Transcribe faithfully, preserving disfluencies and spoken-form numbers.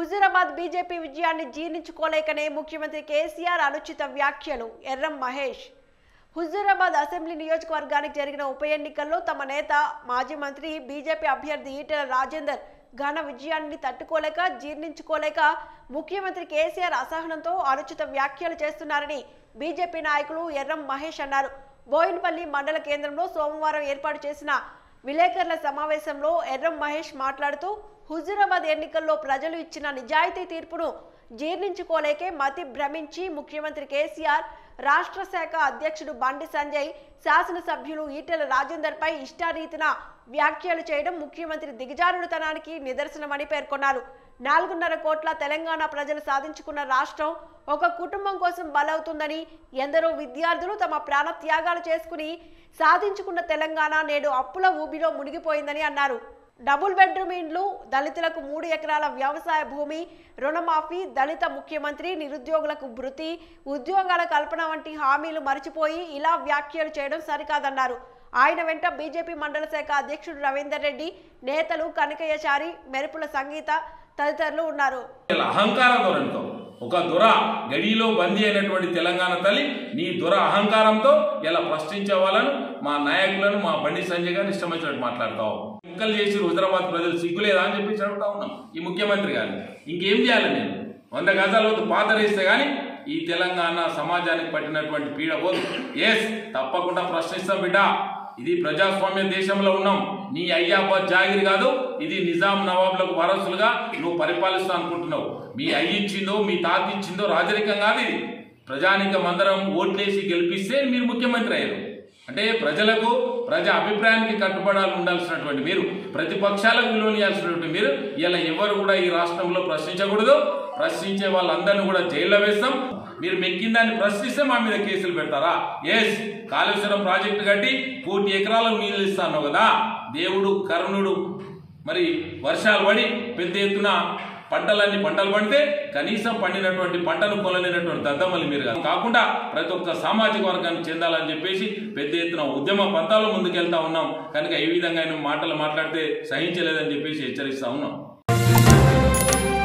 Huzurabad BJP విజయాన్ని జీర్ణించుకోలేకనే ముఖ్యమంత్రి కేసీఆర్ అనుచిత వ్యాఖ్యలు. ఎర్రం మహేష్. హుజూరాబాద్ అసెంబ్లీ నియోజకవర్గానికి జరిగిన ఉప ఎన్నికల్లో తమ నేత మాజీ మంత్రి బీజేపీ అభ్యర్థి ఈటెల రాజేందర్ ఘన విజయాన్ని తట్టుకోలేక జీర్ణించుకోలేక ముఖ్యమంత్రి కేసీఆర్ అసహనంతో అనుచిత వ్యాఖ్యలు చేస్తున్నారని బీజేపీ నాయకులు ఎర్రం మహేష్ అన్నారు. బోయినపల్లి మండల కేంద్రంలో సోమవారం ఏర్పాటు చేసిన విలేకరుల సమావేశంలో ఎర్రం మహేష్ మాట్లాడుతూ హుజూరాబాద్ ఎన్నికల్లో ప్రజలు ఇచ్చిన నిజాయితీ తీర్పును జీర్ణించుకోలేకే మతి భ్రమించి ముఖ్యమంత్రి కేసీఆర్, రాష్ట్ర శాఖ అధ్యక్షుడు బండి సంజయ్, శాసనసభ్యులు ఈటెల రాజేందర్ పై ఇష్టారీతిన వ్యాఖ్యలు చేయడం ముఖ్యమంత్రి దిగజారుడుతనానికి నిదర్శనమని పేర్కొన్నారు. నాలుగున్నర కోట్ల తెలంగాణ ప్రజలు సాధించుకున్న రాష్ట్రం ఒక కుటుంబం కోసం బలవుతుందని, ఎందరో విద్యార్థులు తమ ప్రాణ త్యాగాలు చేసుకుని సాధించుకున్న తెలంగాణ నేడు అప్పుల ఊబిలో మునిగిపోయిందని అన్నారు. డబుల్ బెడ్రూమ్ ఇండ్లు, దళితులకు మూడు ఎకరాల వ్యవసాయ భూమి, రుణమాఫీ, దళిత ముఖ్యమంత్రి, నిరుద్యోగులకు భృతి, ఉద్యోగాల కల్పన వంటి హామీలు మరిచిపోయి ఇలా వ్యాఖ్యలు చేయడం సరికాదన్నారు. ఆయన వెంట బీజేపీ మండల శాఖ అధ్యక్షుడు రవీందర్ రెడ్డి, నేతలు కనకయ్యచారి, మెరుపుల సంగీత తదితరులు ఉన్నారు. అహంకార ధోరణితో ఒక దొర గడిలో బందీ అయినటువంటి తెలంగాణ తల్లి నీ దొర అహంకారంతో ఇలా ప్రశ్నించే వాళ్ళను, మా నాయకులను, మా బండి సంజయ్ గారిని ఇష్టం వచ్చినట్టు మాట్లాడతావు. ముక్కలు చేసి హుజూరాబాద్ ప్రజలు సిగ్గులేదా అని చెప్పి అడుగుతా ఉన్నాం ఈ ముఖ్యమంత్రి గారిని. ఇంకేం చేయాలి? నేను వంద గజాల పాతరేస్తే కానీ ఈ తెలంగాణ సమాజానికి పట్టినటువంటి పీడ పోదు. ఎస్, తప్పకుండా ప్రశ్నిస్తాం బిడ్డ. ఇది ప్రజాస్వామ్య దేశంలో ఉన్నాం. నీ అయ్యాబాద్ జాగిరి కాదు, ఇది నిజాం నవాబులకు వారసులుగా నువ్వు పరిపాలిస్తా అనుకుంటున్నావు. మీ అయ్యిచ్చిందో మీ తాత ఇచ్చిందో రాజరికం కాదు. ఇది ప్రజానికం అందరం ఓట్లేసి గెలిపిస్తే మీరు ముఖ్యమంత్రి అయ్యారు. అంటే ప్రజలకు, ప్రజా అభిప్రాయానికి కట్టుబడాలి ఉండాల్సినటువంటి మీరు, ప్రతిపక్షాలకు విలువనియాల్సినటువంటి మీరు ఇలా ఎవరు కూడా ఈ రాష్ట్రంలో ప్రశ్నించకూడదు. ప్రశ్నించే వాళ్ళందరినీ కూడా జైల్లో వేస్తాం. మీరు మెక్కిన దాన్ని ప్రశ్నిస్తే మా మీద కేసులు పెడతారా? ఎస్, కాళేశ్వరం ప్రాజెక్టు కట్టి కోటి ఎకరాలకు నీళ్ళు ఇస్తాను కదా. దేవుడు కరుణుడు. మరి వర్షాలు పడి పెద్ద ఎత్తున పంటలన్నీ పంటలు పడితే కనీసం పండినటువంటి పంటను కొనలేనటువంటి దద్దమ్మలు మీరు కాకుండా ప్రతి ఒక్క సామాజిక వర్గానికి చెందాలని చెప్పేసి పెద్ద ఎత్తున ఉద్యమ పంతాలు ముందుకెళ్తా ఉన్నాం. కనుక ఈ విధంగా మాటలు మాట్లాడితే సహించలేదని చెప్పేసి హెచ్చరిస్తా ఉన్నాం.